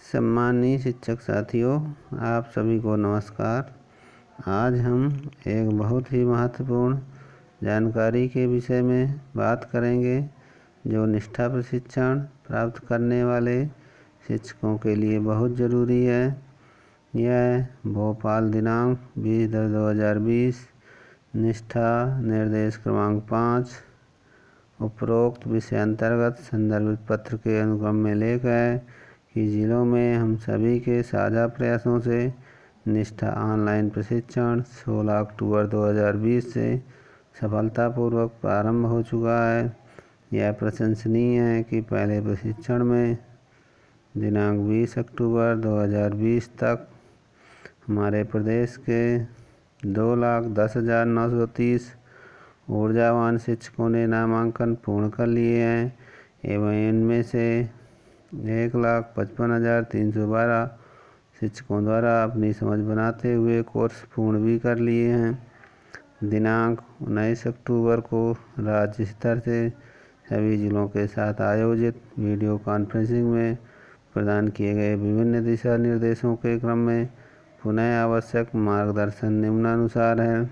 सम्मानीय शिक्षक साथियों, आप सभी को नमस्कार। आज हम एक बहुत ही महत्वपूर्ण जानकारी के विषय में बात करेंगे जो निष्ठा प्रशिक्षण प्राप्त करने वाले शिक्षकों के लिए बहुत ज़रूरी है। यह भोपाल दिनांक 20/10/2020 निष्ठा निर्देश क्रमांक 5 उपरोक्त विषय अंतर्गत संदर्भित पत्र के अनुक्रम में लेख है कि जिलों में हम सभी के साझा प्रयासों से निष्ठा ऑनलाइन प्रशिक्षण 16 अक्टूबर 2020 से सफलतापूर्वक प्रारंभ हो चुका है। यह प्रशंसनीय है कि पहले प्रशिक्षण में दिनांक 20 अक्टूबर 2020 तक हमारे प्रदेश के 2,10,930 ऊर्जावान शिक्षकों ने नामांकन पूर्ण कर लिए हैं एवं इनमें से 1,55,312 शिक्षकों द्वारा अपनी समझ बनाते हुए कोर्स पूर्ण भी कर लिए हैं। दिनांक 19 अक्टूबर को राज्य स्तर से सभी जिलों के साथ आयोजित वीडियो कॉन्फ्रेंसिंग में प्रदान किए गए विभिन्न दिशा निर्देशों के क्रम में पुनः आवश्यक मार्गदर्शन निम्नानुसार है।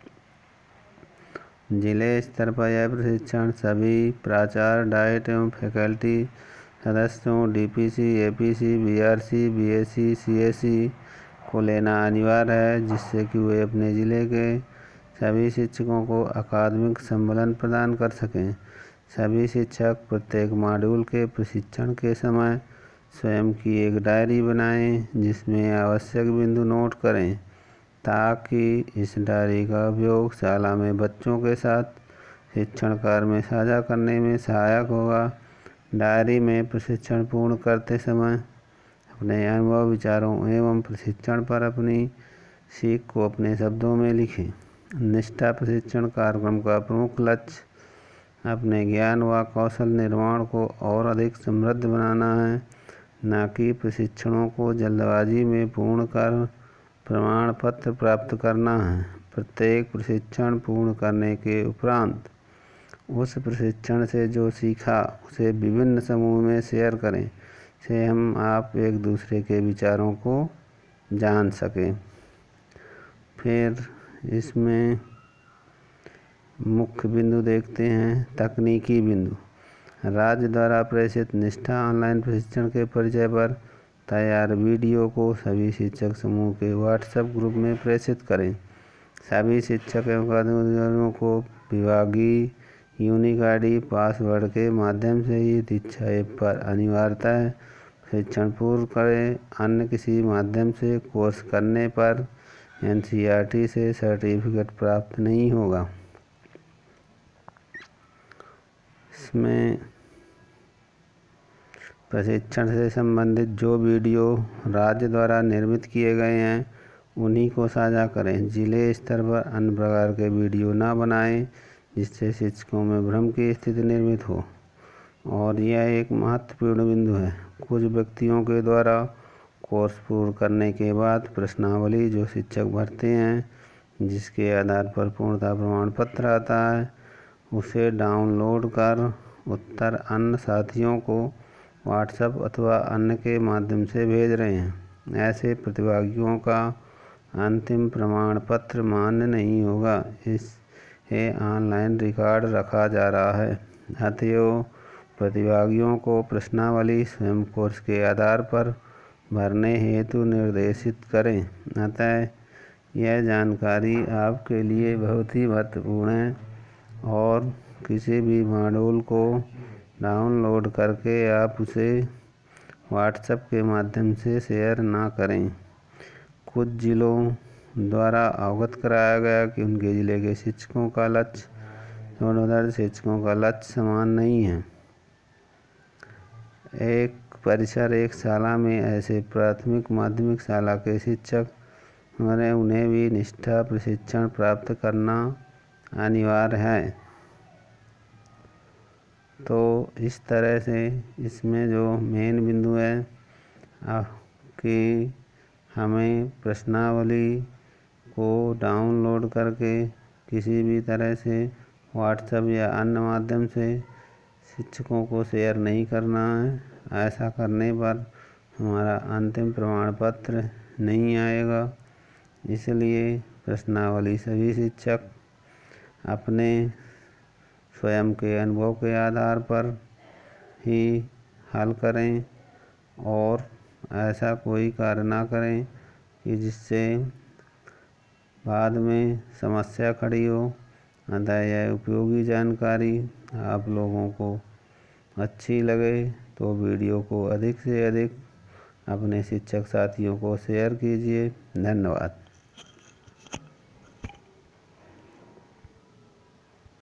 जिले स्तर पर यह प्रशिक्षण सभी प्राचार्य, डाइट एवं फैकल्टी सदस्यों, DPC, APC, BRC, BSC, CSC को लेना अनिवार्य है, जिससे कि वे अपने ज़िले के सभी शिक्षकों को अकादमिक संबलन प्रदान कर सकें। सभी शिक्षक प्रत्येक मॉड्यूल के प्रशिक्षण के समय स्वयं की एक डायरी बनाएं, जिसमें आवश्यक बिंदु नोट करें, ताकि इस डायरी का उपयोग शाला में बच्चों के साथ शिक्षण कार्य में साझा करने में सहायक होगा। डायरी में प्रशिक्षण पूर्ण करते समय अपने अनुभव, विचारों एवं प्रशिक्षण पर अपनी सीख को अपने शब्दों में लिखें। निष्ठा प्रशिक्षण कार्यक्रम का प्रमुख लक्ष्य अपने ज्ञान व कौशल निर्माण को और अधिक समृद्ध बनाना है, न कि प्रशिक्षणों को जल्दबाजी में पूर्ण कर प्रमाण पत्र प्राप्त करना है। प्रत्येक प्रशिक्षण पूर्ण करने के उपरांत उस प्रशिक्षण से जो सीखा उसे विभिन्न समूह में शेयर करें, से हम आप एक दूसरे के विचारों को जान सकें। फिर इसमें मुख्य बिंदु देखते हैं। तकनीकी बिंदु। राज्य द्वारा प्रेषित निष्ठा ऑनलाइन प्रशिक्षण के परिचय पर तैयार वीडियो को सभी शिक्षक समूह के व्हाट्सएप ग्रुप में प्रेषित करें। सभी शिक्षक एवं कर्मचारियों को विभागीय यूनिक आईडी पासवर्ड के माध्यम से ही दीक्षा ऐप पर अनिवार्यतः प्रशिक्षण पूर्ण करें। अन्य किसी माध्यम से कोर्स करने पर एनसीईआरटी से सर्टिफिकेट प्राप्त नहीं होगा। इसमें प्रशिक्षण से संबंधित जो वीडियो राज्य द्वारा निर्मित किए गए हैं उन्हीं को साझा करें। जिले स्तर पर अन्य प्रकार के वीडियो न बनाएं, जिससे शिक्षकों में भ्रम की स्थिति निर्मित हो। और यह एक महत्वपूर्ण बिंदु है। कुछ व्यक्तियों के द्वारा कोर्स पूर्ण करने के बाद प्रश्नावली जो शिक्षक भरते हैं, जिसके आधार पर पूर्णता प्रमाण पत्र आता है, उसे डाउनलोड कर उत्तर अन्य साथियों को व्हाट्सएप अथवा अन्य के माध्यम से भेज रहे हैं। ऐसे प्रतिभागियों का अंतिम प्रमाण पत्र मान्य नहीं होगा। इसे ऑनलाइन रिकॉर्ड रखा जा रहा है। अतएव प्रतिभागियों को प्रश्नावली स्वयं कोर्स के आधार पर भरने हेतु निर्देशित करें। अतः यह जानकारी आपके लिए बहुत ही महत्वपूर्ण है और किसी भी मॉड्यूल को डाउनलोड करके आप उसे व्हाट्सएप के माध्यम से शेयर ना करें। कुछ जिलों द्वारा अवगत कराया गया कि उनके ज़िले के शिक्षकों का लक्ष्य समान नहीं है। एक परिसर एक शाला में ऐसे प्राथमिक माध्यमिक शाला के शिक्षक उन्हें भी निष्ठा प्रशिक्षण प्राप्त करना अनिवार्य है। तो इस तरह से इसमें जो मेन बिंदु है कि हमें प्रश्नावली को डाउनलोड करके किसी भी तरह से व्हाट्सएप या अन्य माध्यम से शिक्षकों को शेयर नहीं करना है। ऐसा करने पर हमारा अंतिम प्रमाण पत्र नहीं आएगा। इसलिए प्रश्नावली सभी शिक्षक अपने स्वयं के अनुभव के आधार पर ही हल करें और ऐसा कोई कार्य ना करें कि जिससे बाद में समस्या खड़ी हो। अतः यह उपयोगी जानकारी आप लोगों को अच्छी लगे तो वीडियो को अधिक से अधिक अपने शिक्षक साथियों को शेयर कीजिए। धन्यवाद।